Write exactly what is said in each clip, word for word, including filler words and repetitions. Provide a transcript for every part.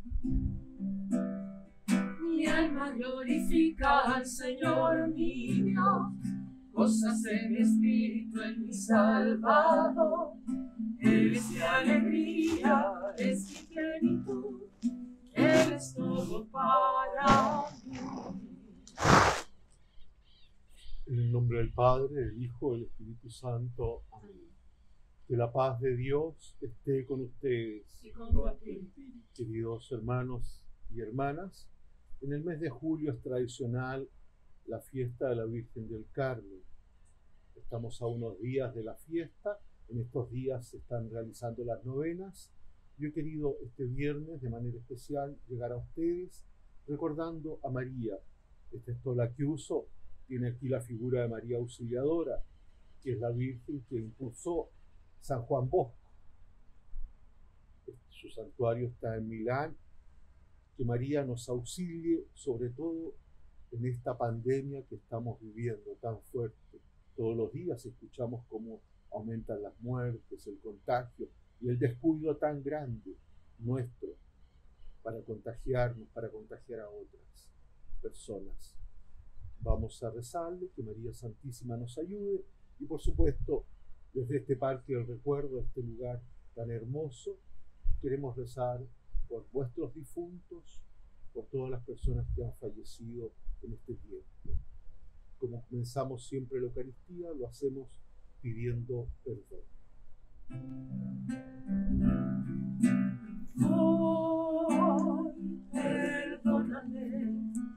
Mi alma glorifica al Señor mi Dios, gózase mi espíritu en mi Salvador. Él es mi alegría, es mi plenitud, Él es todo para mí. En el nombre del Padre, del Hijo, del Espíritu Santo. Amén. Que la paz de Dios esté con ustedes. Y con tu espíritu. Queridos hermanos y hermanas, en el mes de julio es tradicional la fiesta de la Virgen del Carmen. Estamos a unos días de la fiesta. En estos días se están realizando las novenas. Yo he querido este viernes de manera especial llegar a ustedes recordando a María. Esta estola que uso tiene aquí la figura de María Auxiliadora, que es la Virgen que impulsó San Juan Bosco. Su santuario está en Milán. Que María nos auxilie, sobre todo en esta pandemia que estamos viviendo tan fuerte. Todos los días escuchamos cómo aumentan las muertes, el contagio y el descuido tan grande nuestro para contagiarnos, para contagiar a otras personas. Vamos a rezarle, que María Santísima nos ayude y por supuesto desde este Parque del Recuerdo, este lugar tan hermoso, queremos rezar por vuestros difuntos, por todas las personas que han fallecido en este tiempo. Como comenzamos siempre la Eucaristía, lo hacemos pidiendo perdón. Hoy perdóname,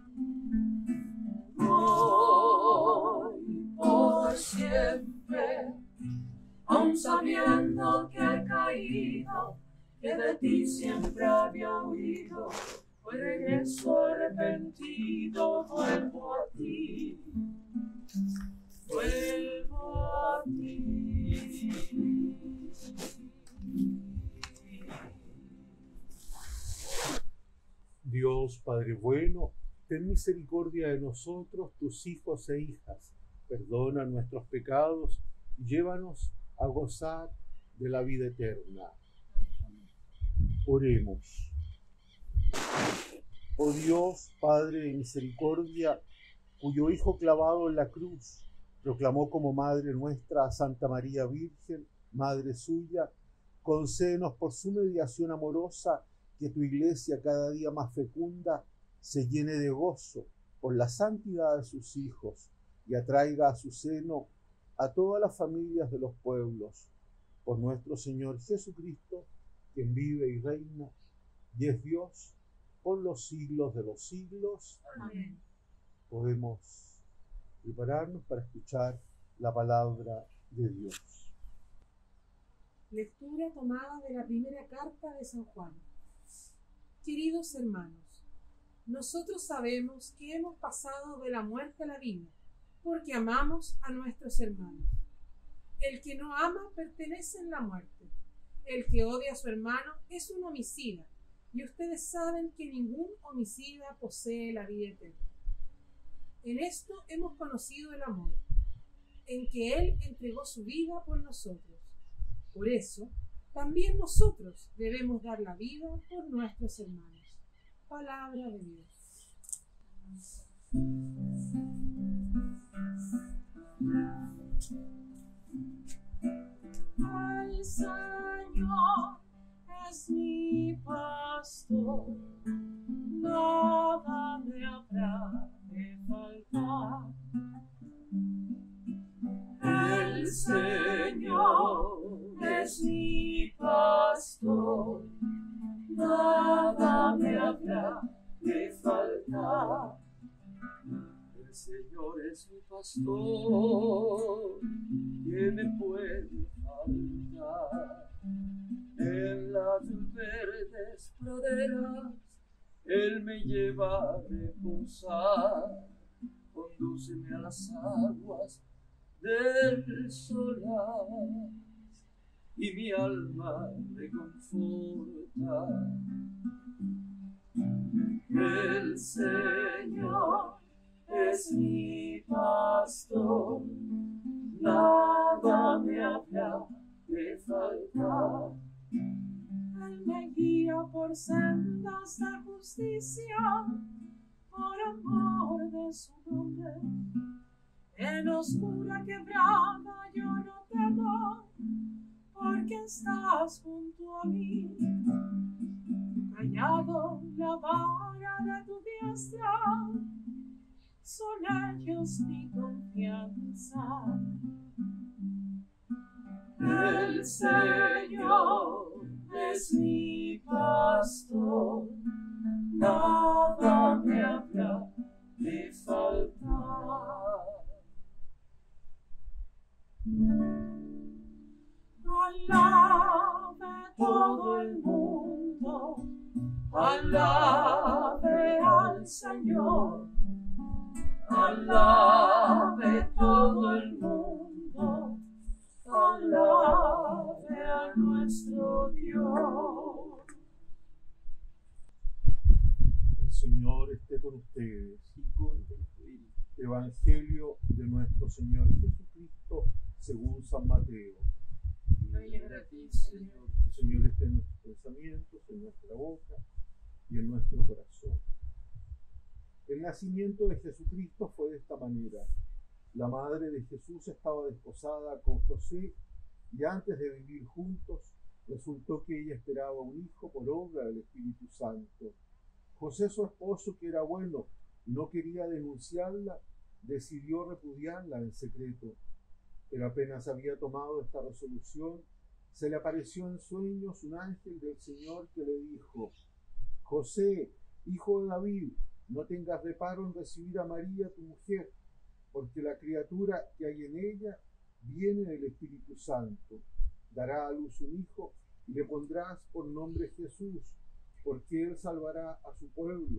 hoy por siempre, aun sabiendo que he caído, que de ti siempre había huido, hoy regreso arrepentido, vuelvo a ti, vuelvo a ti. Dios Padre bueno, ten misericordia de nosotros, tus hijos e hijas, perdona nuestros pecados y llévanos a gozar de la vida eterna. Oremos. Oh Dios, Padre de misericordia, cuyo Hijo clavado en la cruz proclamó como Madre nuestra a Santa María Virgen, Madre suya, concédenos por su mediación amorosa que tu Iglesia cada día más fecunda se llene de gozo por la santidad de sus hijos y atraiga a su seno a todas las familias de los pueblos. Por nuestro Señor Jesucristo, quien vive y reina y es Dios por los siglos de los siglos. Amén. Podemos prepararnos para escuchar la palabra de Dios. Lectura tomada de la primera carta de San Juan. Queridos hermanos, nosotros sabemos que hemos pasado de la muerte a la vida, porque amamos a nuestros hermanos. El que no ama pertenece en la muerte. El que odia a su hermano es un homicida, y ustedes saben que ningún homicida posee la vida eterna. En esto hemos conocido el amor, en que Él entregó su vida por nosotros. Por eso, también nosotros debemos dar la vida por nuestros hermanos. Palabra de Dios. El Señor es mi pastor, nada me habrá de faltar. El Señor es mi pastor, nada me habrá de faltar. El Señor es mi pastor, ¿qué me puede faltar? En las verdes praderas Él me lleva a reposar, condúceme a las aguas del solar y mi alma reconforta. El Señor es mi pastor, nada me habrá de faltar. Él me guía por sendas sendas de justicia por amor de su nombre. En oscura quebrada yo no temo, porque estás junto a mí. Callado la vara de tu diestra, son ellos mi confianza. El Señor es mi pastor, nada me habrá de faltar. Alabe todo el mundo, alabe al Señor, alabe todo el mundo, alabe a nuestro Dios. El Señor esté con ustedes y con tu espíritu. Evangelio de nuestro Señor Jesucristo según San Mateo. Gloria a ti, Señor. El Señor esté en nuestros pensamientos, en nuestra boca y en nuestro corazón. El nacimiento de Jesucristo fue de esta manera. La madre de Jesús estaba desposada con José y antes de vivir juntos resultó que ella esperaba un hijo por obra del Espíritu Santo. José, su esposo, que era bueno y no quería denunciarla, decidió repudiarla en secreto. Pero apenas había tomado esta resolución, se le apareció en sueños un ángel del Señor que le dijo: José, hijo de David, no tengas reparo en recibir a María tu mujer, porque la criatura que hay en ella viene del Espíritu Santo. Dará a luz un hijo y le pondrás por nombre Jesús, porque él salvará a su pueblo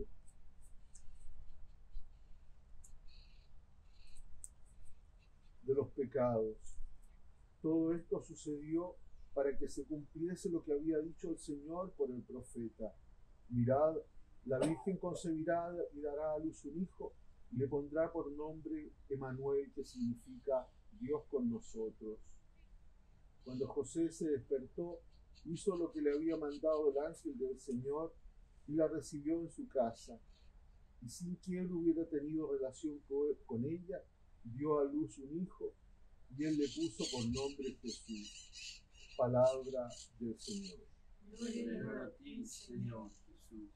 de los pecados. Todo esto sucedió para que se cumpliese lo que había dicho el Señor por el profeta: mirad, la Virgen concebirá y dará a luz un hijo y le pondrá por nombre Emmanuel, que significa Dios con nosotros. Cuando José se despertó, hizo lo que le había mandado el ángel del Señor y la recibió en su casa. Y sin que él hubiera tenido relación con ella, dio a luz un hijo y él le puso por nombre Jesús. Palabra del Señor. Gloria a ti, Señor Jesús.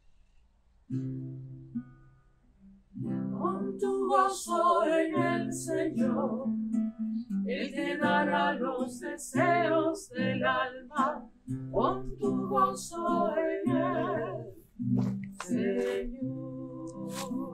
Con tu gozo en el Señor, Él te dará los deseos del alma. Con tu gozo en el Señor.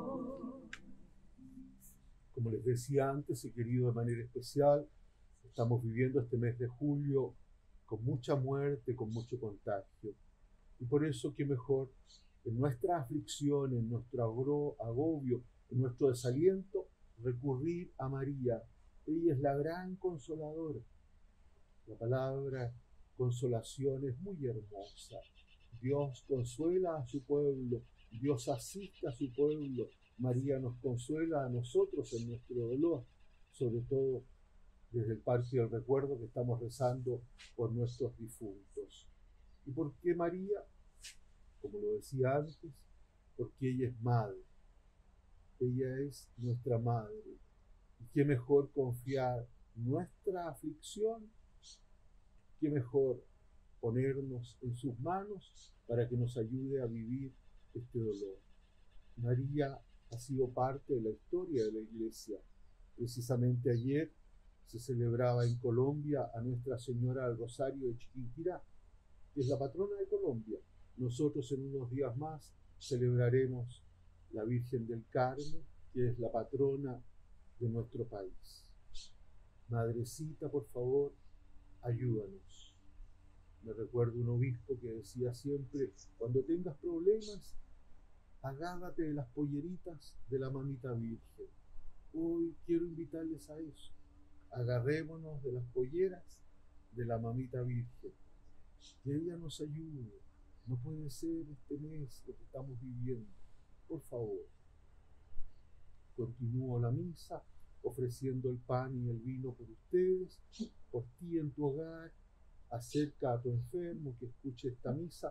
Como les decía antes, he querido de manera especial, estamos viviendo este mes de julio con mucha muerte, con mucho contagio. Y por eso, qué mejor, en nuestra aflicción, en nuestro agobio, en nuestro desaliento, recurrir a María. Ella es la gran consoladora. La palabra consolación es muy hermosa. Dios consuela a su pueblo, Dios asiste a su pueblo. María nos consuela a nosotros en nuestro dolor, sobre todo desde el Parque del Recuerdo que estamos rezando por nuestros difuntos. ¿Y por qué María? Como lo decía antes, porque ella es madre. Ella es nuestra madre. ¿Y qué mejor confiar nuestra aflicción? ¿Qué mejor ponernos en sus manos para que nos ayude a vivir este dolor? María ha sido parte de la historia de la Iglesia. Precisamente ayer se celebraba en Colombia a Nuestra Señora del Rosario de Chiquinquirá, que es la patrona de Colombia. Nosotros en unos días más celebraremos la Virgen del Carmen, que es la patrona de nuestro país. Madrecita, por favor, ayúdanos. Me recuerdo un obispo que decía siempre: cuando tengas problemas, agárrate de las polleritas de la mamita Virgen. Hoy quiero invitarles a eso. Agarrémonos de las polleras de la mamita Virgen. Que ella nos ayude. No puede ser este mes lo que estamos viviendo. Por favor. Continúo la misa ofreciendo el pan y el vino por ustedes, por ti en tu hogar. Acerca a tu enfermo que escuche esta misa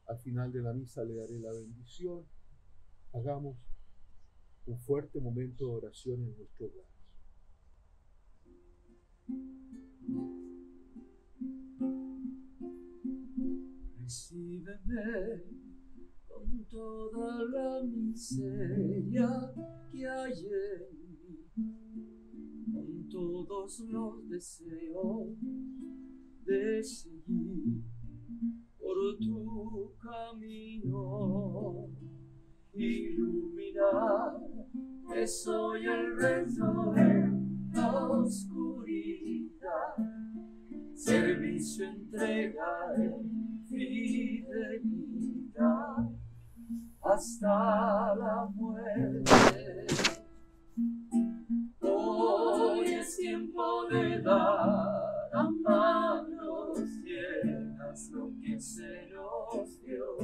Al final de la misa le daré la bendición. Hagamos un fuerte momento de oración en nuestro hogar. Recíbeme con toda la miseria que hay en mí, con todos los deseos de seguir por tu camino, iluminar, que soy el resto de la oscuridad, servicio, entrega, fidelidad hasta la muerte. Hoy es tiempo de dar a manos llenas lo que se nos dio,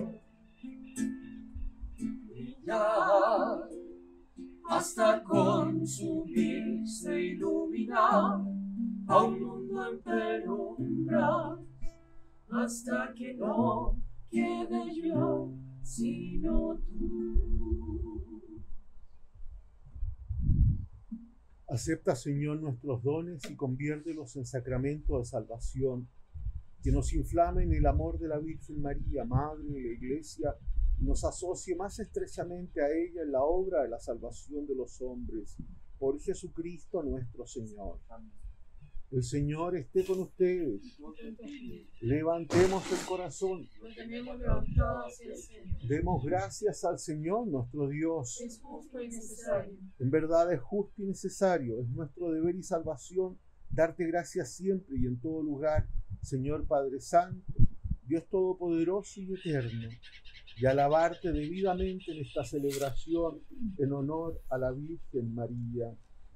brillar hasta consumirse, iluminar a un mundo en penumbra, hasta que no quede yo, sino tú. Acepta, Señor, nuestros dones y conviértelos en sacramento de salvación, que nos inflame en el amor de la Virgen María, Madre de la Iglesia, y nos asocie más estrechamente a ella en la obra de la salvación de los hombres. Por Jesucristo nuestro Señor. El Señor esté con ustedes. Levantemos el corazón. Lo tenemos levantado hacia el Señor. Demos gracias al Señor nuestro Dios. Es justo y necesario. En verdad es justo y necesario. Es nuestro deber y salvación darte gracias siempre y en todo lugar, Señor Padre Santo, Dios Todopoderoso y Eterno, y alabarte debidamente en esta celebración en honor a la Virgen María.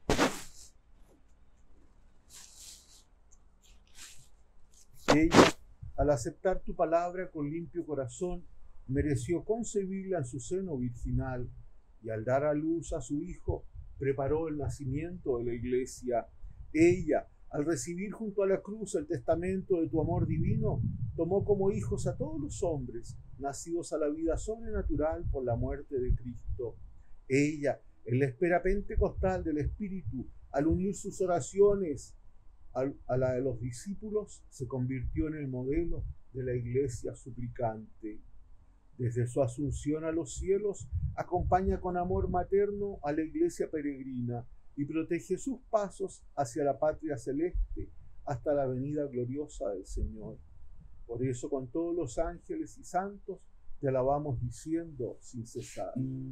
Ella, al aceptar tu palabra con limpio corazón, mereció concebirla en su seno virginal, y al dar a luz a su Hijo, preparó el nacimiento de la Iglesia. Ella, al recibir junto a la cruz el testamento de tu amor divino, tomó como hijos a todos los hombres, nacidos a la vida sobrenatural por la muerte de Cristo. Ella, en la espera pentecostal del Espíritu, al unir sus oraciones a la de los discípulos, se convirtió en el modelo de la Iglesia suplicante. Desde su asunción a los cielos, acompaña con amor materno a la Iglesia peregrina y protege sus pasos hacia la patria celeste hasta la venida gloriosa del Señor. Por eso, con todos los ángeles y santos, te alabamos diciendo sin cesar: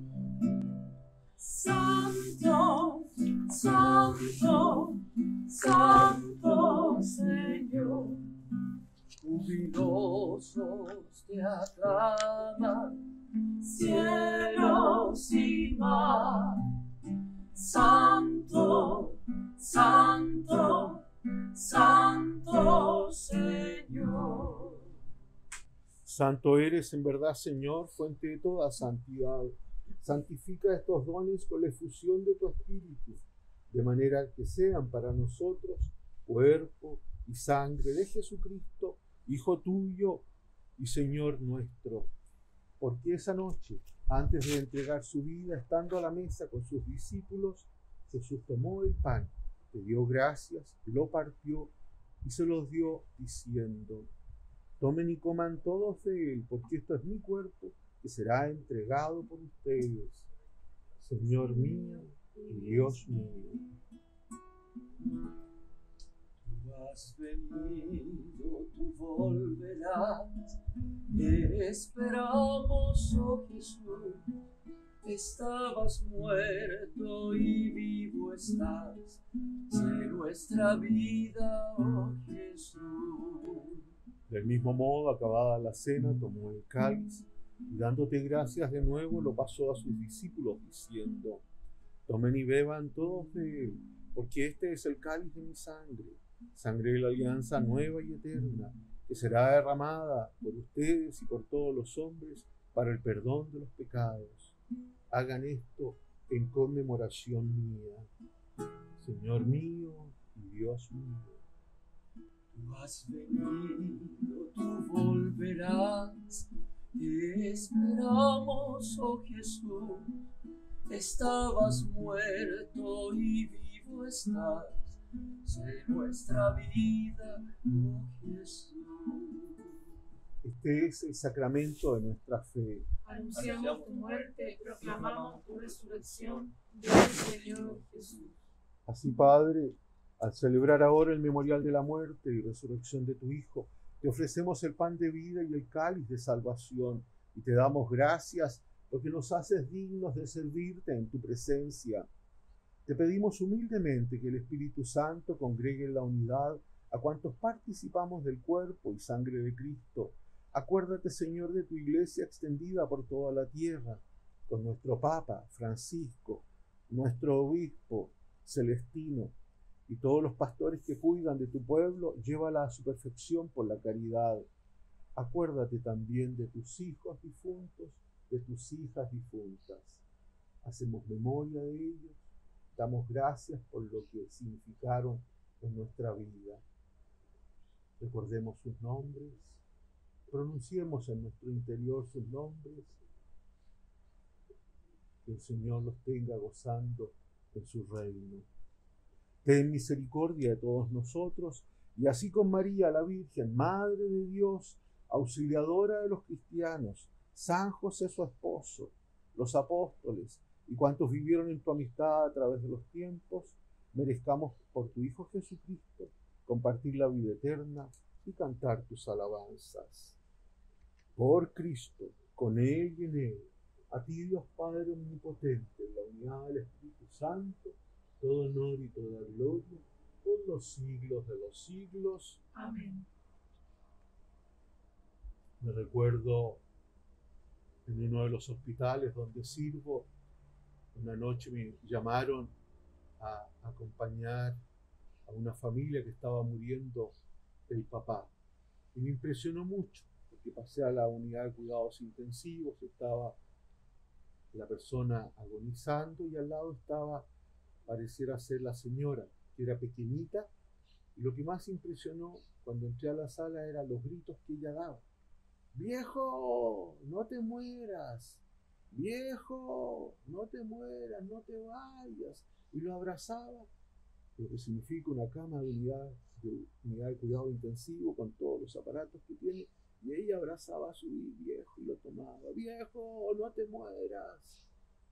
Santo, Santo, Santo Señor, jubilosos te aclaman cielos y mar. Santo, Santo, Santo Señor. Santo eres en verdad, Señor, fuente de toda santidad. Santifica estos dones con la efusión de tu Espíritu, de manera que sean para nosotros cuerpo y sangre de Jesucristo, Hijo tuyo y Señor nuestro. Porque esa noche, antes de entregar su vida, estando a la mesa con sus discípulos, Jesús tomó el pan, te dio gracias, lo partió y se los dio diciendo: tomen y coman todos de él, porque esto es mi cuerpo, que será entregado por ustedes. Señor mío y Dios mío. Tú has venido, tú volverás, esperamos, oh Jesús. Estabas muerto y vivo estás, sé nuestra vida, oh Jesús. Del mismo modo, acabada la cena, tomó el cáliz y dándote gracias de nuevo, lo pasó a sus discípulos diciendo: tomen y beban todos de él, porque este es el cáliz de mi sangre, sangre de la alianza nueva y eterna, que será derramada por ustedes y por todos los hombres para el perdón de los pecados. Hagan esto en conmemoración mía. Señor mío y Dios mío. Tú has venido, tú volverás, Te esperamos, oh Jesús, estabas muerto y vivo estás, sé nuestra vida, oh Jesús. Este es el sacramento de nuestra fe. Anunciamos tu muerte, proclamamos tu resurrección. Ven, Señor Jesús. Así, Padre, al celebrar ahora el memorial de la muerte y resurrección de tu Hijo, te ofrecemos el pan de vida y el cáliz de salvación, y te damos gracias porque nos haces dignos de servirte en tu presencia. Te pedimos humildemente que el Espíritu Santo congregue en la unidad a cuantos participamos del cuerpo y sangre de Cristo. Acuérdate, Señor, de tu iglesia extendida por toda la tierra, con nuestro Papa Francisco, nuestro obispo Celestino y todos los pastores que cuidan de tu pueblo, llévala a su perfección por la caridad. Acuérdate también de tus hijos difuntos, de tus hijas difuntas. Hacemos memoria de ellos, damos gracias por lo que significaron en nuestra vida. Recordemos sus nombres, pronunciemos en nuestro interior sus nombres, que el Señor los tenga gozando en su reino. Ten misericordia de todos nosotros, y así con María la Virgen, Madre de Dios, auxiliadora de los cristianos, San José su esposo, los apóstoles y cuantos vivieron en tu amistad a través de los tiempos, merezcamos por tu Hijo Jesucristo compartir la vida eterna y cantar tus alabanzas. Por Cristo, con Él y en Él, a ti Dios Padre omnipotente, en la unidad del Espíritu Santo, todo honor y toda gloria por los siglos de los siglos. Amén. Me recuerdo en uno de los hospitales donde sirvo, una noche me llamaron a acompañar a una familia que estaba muriendo el papá. Y me impresionó mucho, porque pasé a la unidad de cuidados intensivos, estaba la persona agonizando y al lado estaba, pareciera ser la señora, que era pequeñita, y lo que más impresionó cuando entré a la sala eran los gritos que ella daba. ¡Viejo, no te mueras! ¡Viejo, no te mueras, no te vayas! Y lo abrazaba, lo que significa una cama de unidad de, unidad de cuidado intensivo con todos los aparatos que tiene, y ella abrazaba a su viejo y lo tomaba. ¡Viejo, no te mueras!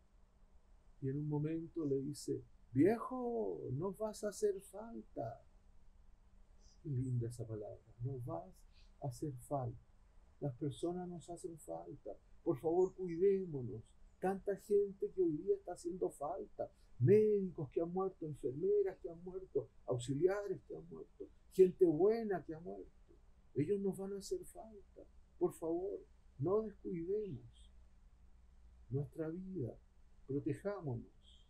Y en un momento le dice, ¡viejo, nos vas a hacer falta! Qué linda esa palabra, nos vas a hacer falta. Las personas nos hacen falta. Por favor, cuidémonos. Tanta gente que hoy día está haciendo falta. Médicos que han muerto, enfermeras que han muerto, auxiliares que han muerto, gente buena que ha muerto. Ellos nos van a hacer falta. Por favor, no descuidemos nuestra vida. Protejámonos.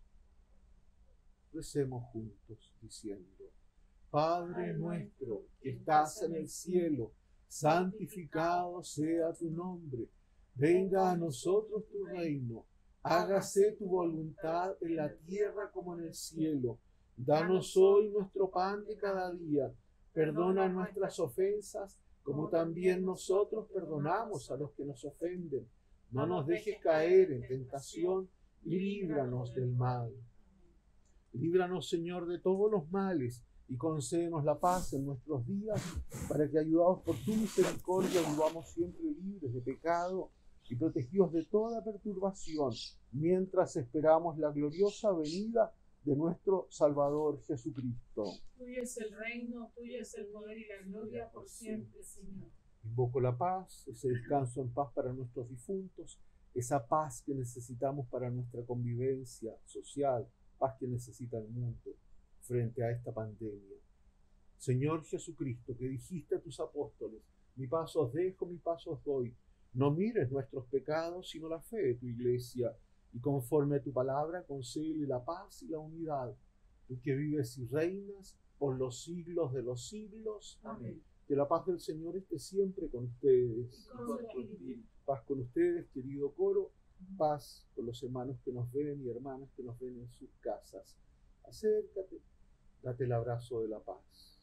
Recemos juntos diciendo, Padre nuestro que estás en el cielo, santificado sea tu nombre. Venga a nosotros tu reino. Hágase tu voluntad en la tierra como en el cielo. Danos hoy nuestro pan de cada día. Perdona nuestras ofensas, como también nosotros perdonamos a los que nos ofenden. No nos dejes caer en tentación y líbranos del mal. Líbranos, Señor, de todos los males, y concédenos la paz en nuestros días, para que, ayudados por tu misericordia, vivamos siempre libres de pecado y protegidos de toda perturbación, mientras esperamos la gloriosa venida de nuestro Salvador Jesucristo. Tuyo es el reino, tuyo es el poder y la gloria por siempre, Señor. Invoco la paz, ese descanso en paz para nuestros difuntos, esa paz que necesitamos para nuestra convivencia social, paz que necesita el mundo frente a esta pandemia. Señor Jesucristo, que dijiste a tus apóstoles, mi paz os dejo, mi paz os doy. No mires nuestros pecados, sino la fe de tu iglesia, y conforme a tu palabra, concédele la paz y la unidad. Tú que vives y reinas por los siglos de los siglos. Amén. Que la paz del Señor esté siempre con ustedes. Y con tu espíritu. Paz con ustedes, querido coro. Paz con los hermanos que nos ven y hermanas que nos ven en sus casas. Acércate, date el abrazo de la paz.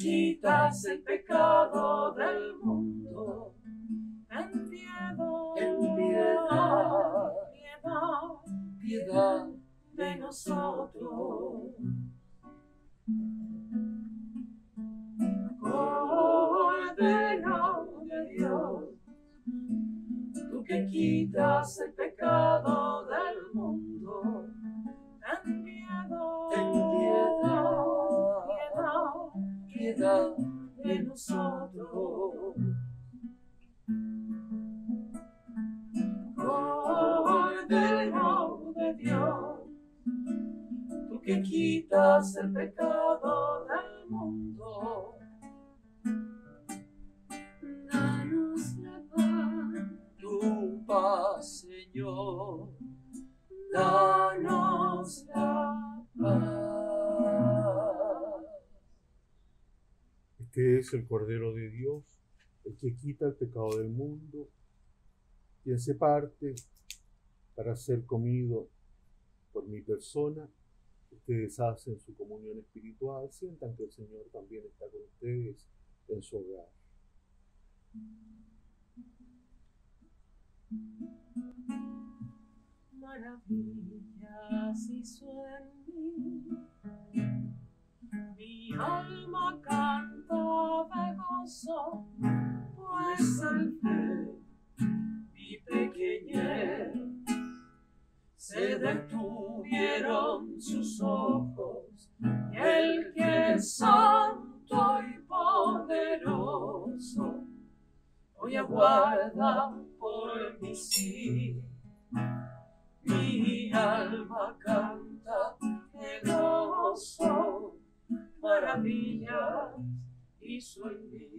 quitas el pecado del mundo, ten piedad, ten piedad, piedad piedad de nosotros. Cordero de Dios, tú que quitas el pecado del mundo, ten piedad, ten piedad, piedad piedad de nosotros. Cordero de Dios, tú que quitas el pecado del mundo, danos la paz, tu paz, Señor, danos la paz. Este es el Cordero de Dios, el que quita el pecado del mundo, quien se parte para ser comido por mi persona. Ustedes hacen su comunión espiritual, sientan que el Señor también está con ustedes en su hogar. maravillas hizo en mí. Mi alma canta de gozo, pues al ver mi pequeñez se detuvieron sus ojos, y el que es santo y poderoso hoy aguarda por mí. Sí, mi alma canta de gozo, maravillas hizo en mí.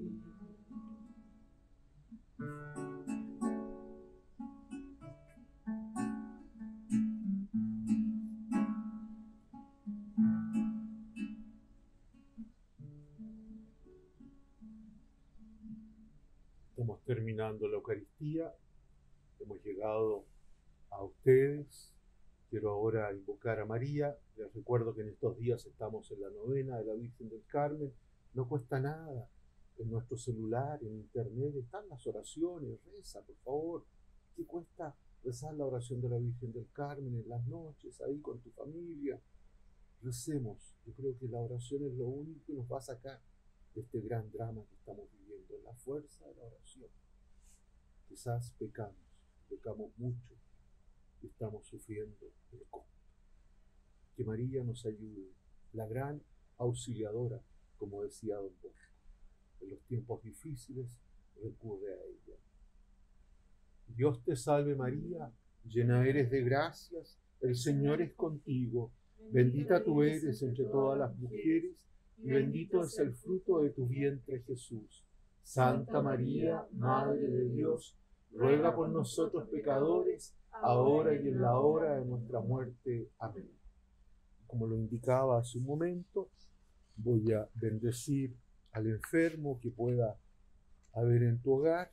Estamos terminando la Eucaristía, hemos llegado a ustedes. Quiero ahora invocar a María. Les recuerdo que en estos días estamos en la novena de la Virgen del Carmen. No cuesta nada. En nuestro celular, en internet, están las oraciones. Reza, por favor. ¿Qué cuesta rezar la oración de la Virgen del Carmen en las noches, ahí con tu familia? Recemos. Yo creo que la oración es lo único que nos va a sacar de este gran drama que estamos viviendo. La fuerza de la oración. Quizás pecamos, pecamos mucho y estamos sufriendo el costo. Que María nos ayude, la gran auxiliadora, como decía Don Bosco. En los tiempos difíciles recurre a ella. Dios te salve María, llena eres de gracias, el Señor es contigo. Bendita tú eres entre todas las mujeres, y bendito es el fruto de tu vientre, Jesús. Santa María, Madre de Dios, ruega por nosotros pecadores, ahora y en la hora de nuestra muerte. Amén. Como lo indicaba hace un momento, voy a bendecir al enfermo que pueda haber en tu hogar.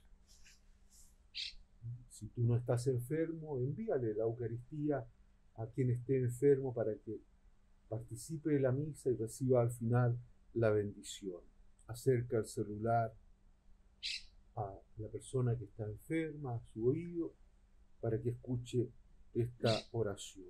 Si tú no estás enfermo, envíale la Eucaristía a quien esté enfermo para que participe de la misa y reciba al final la bendición. Acerca el celular a la persona que está enferma, a su oído, para que escuche esta oración.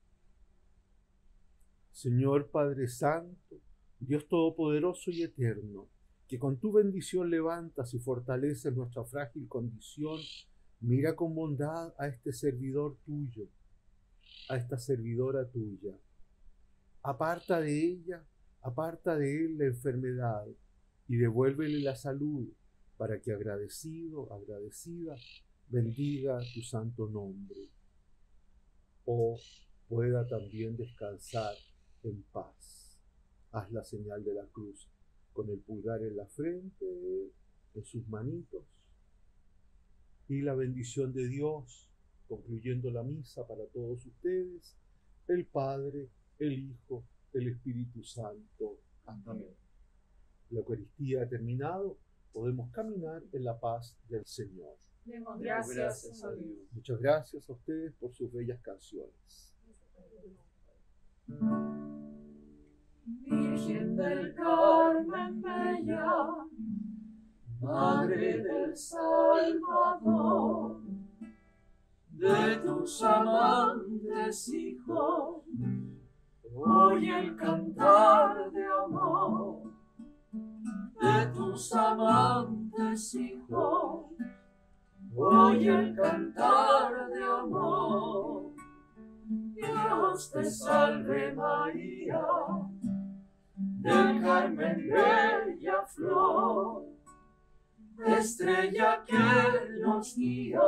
Señor Padre Santo, Dios Todopoderoso y Eterno, que con tu bendición levantas y fortaleces nuestra frágil condición, mira con bondad a este servidor tuyo, a esta servidora tuya. Aparta de ella, aparta de él la enfermedad y devuélvele la salud, para que agradecido, agradecida, bendiga tu santo nombre, o pueda también descansar en paz. Haz la señal de la cruz con el pulgar en la frente, en sus manitos, y la bendición de Dios, concluyendo la misa para todos ustedes, el Padre, el Hijo, el Espíritu Santo. Amén. La Eucaristía ha terminado. Podemos caminar en la paz del Señor. Demos Gracias, gracias a Dios. Muchas gracias a ustedes por sus bellas canciones. Virgen Virgen del Carmen bella, Madre del Salvador, de tus amantes hijos, oye el cantar de amor. De tus amantes hijos, oye el cantar de amor. Dios te salve María, del Carmen bella flor, estrella que nos guía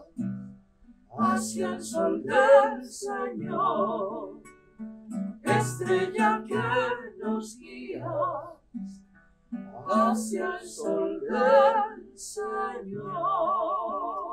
hacia el sol del Señor, estrella que nos guía hacia el sol del Señor.